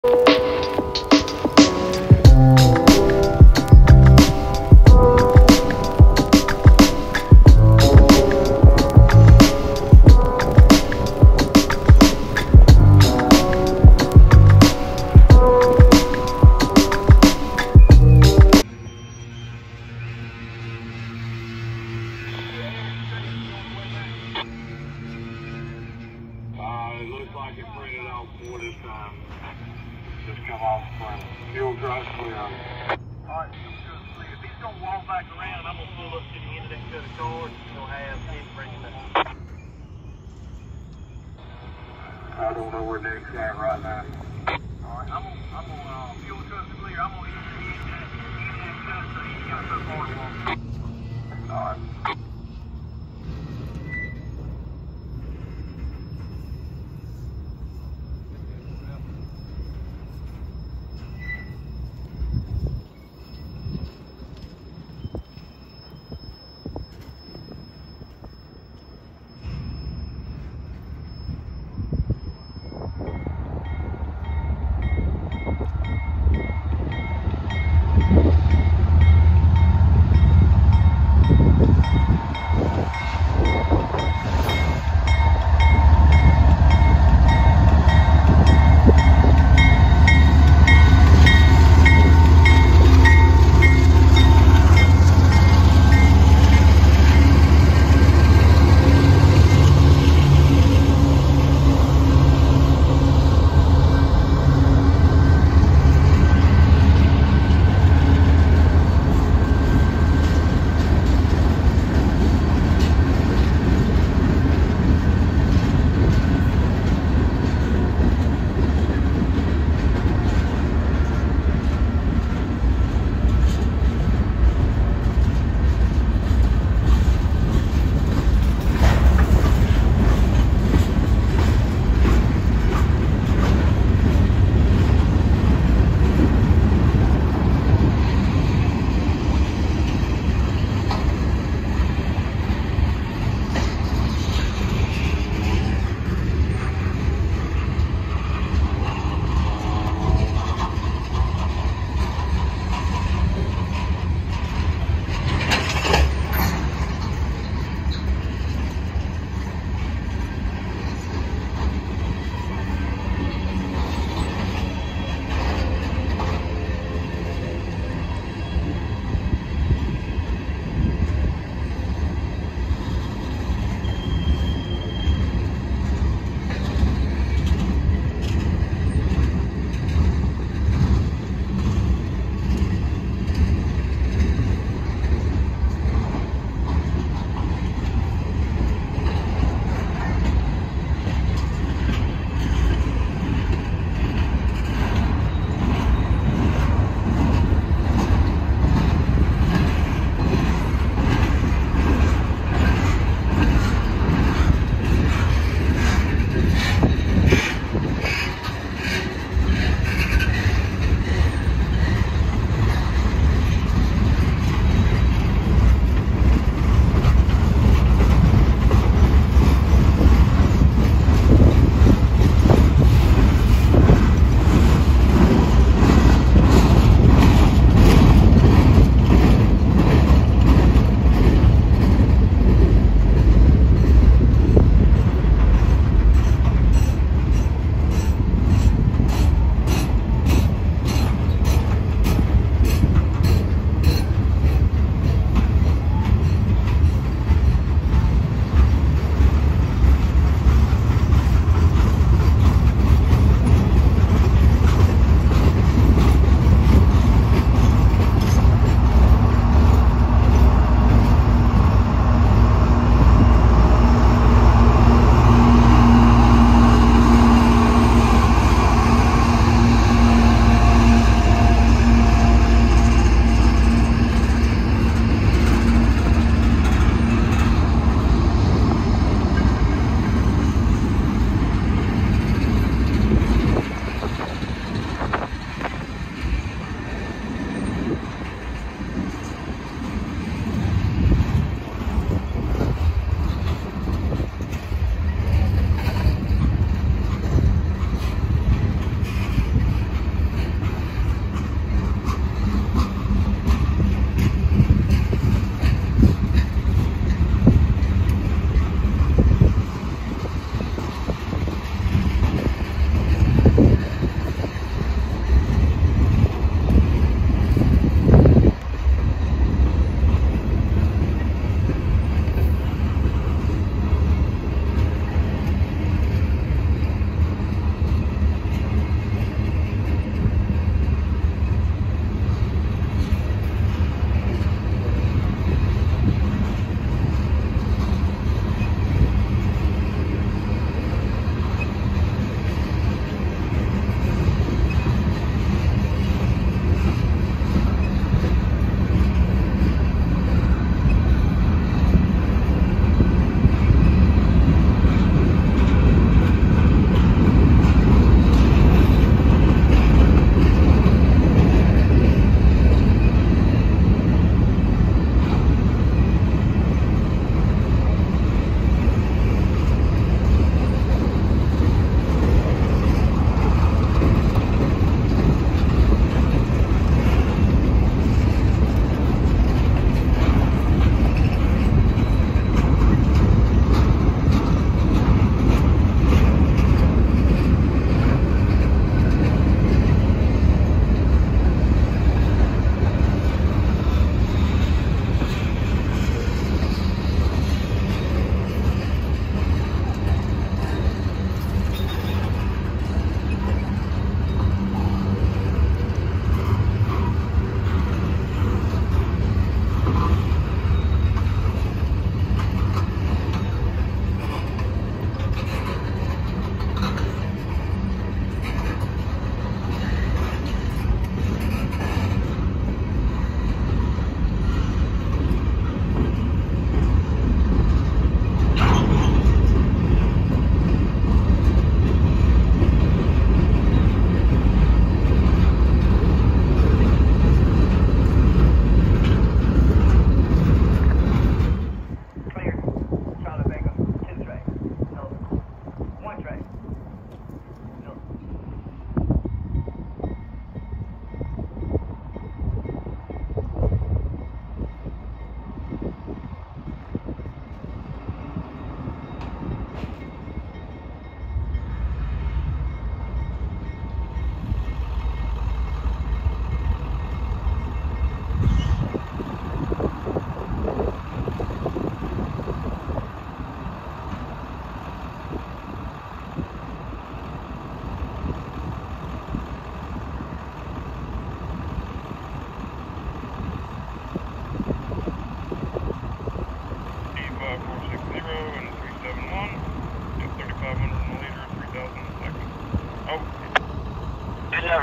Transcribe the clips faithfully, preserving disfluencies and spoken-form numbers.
It looks like it printed off for this time. Just come off from fuel truck clear. Alright, if he's going to walk back around, I'm going to pull up to the end of that cut of cars. He's going to have him bringing that. I don't know where Nick's at right now. Alright, I'm going to, I'm going to, uh, fuel truck clear. I'm going to hit the end of that, end of that cut so he's got so far to walk. Alright.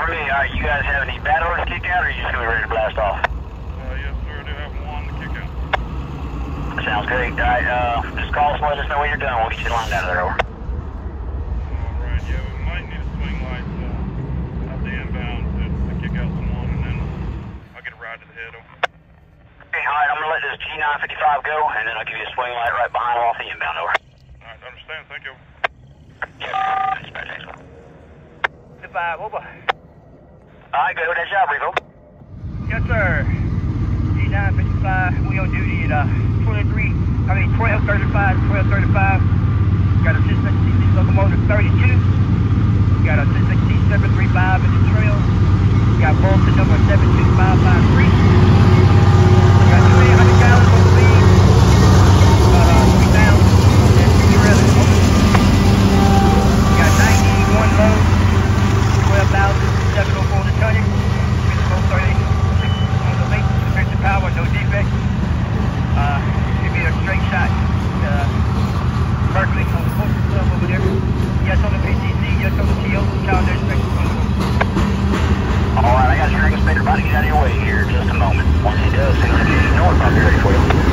me. All right, you guys have any bad orders to kick out, or are you just going to be ready to blast off? Uh, yes, sir. I do have one to kick out. Sounds great. All right, uh, just call us and let us know when you're done. We'll get you lined out of there, over. All right, yeah, we might need a swing light uh, out the inbound to, to kick out someone, and then I'll get a ride to the head, over. Okay, all right, I'm going to let this G nine fifty-five go, and then I'll give you a swing light right behind off the inbound, over. All right, understand. Thank you. Yeah, dispatch, excellent. Five, over. All right, go. That job, Revo. Yes, sir. G nine fifty-five, we on duty at uh, twenty-three, I mean twelve thirty-five, twelve thirty-five. Got a C S X locomotive thirty-two. Got a C S X seven thirty-five in the trail. Got bulletin number seven two five five three. Got twenty hundred gallons on the lead. About uh, three thousand on that trailer. Got ninety-one loads. twelve thousand seven oh four the tonnage, physical thirty on the link, sufficient power, no defects. Uh, give me a straight shot. Uh, Berkeley on the postal club over there. Yes on the P T C, yes on the T O, calendar inspection. All right, I got your ring inspector about to get out of your way here in just a moment. Once he does, send us a north, I'll be ready for you.